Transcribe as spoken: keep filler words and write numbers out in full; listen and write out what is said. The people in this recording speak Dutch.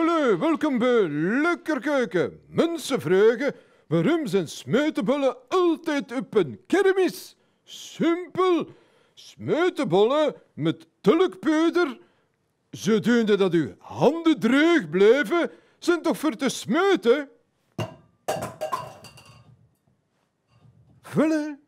Hallo, welkom bij Lekker Keuken. Mensen vragen, waarom zijn smeutenbollen altijd op een kermis? Simpel. Smeutenbollen met tulkpoeder, zodoende dat uw handen droog blijven, zijn toch voor te smeuten? Voilà.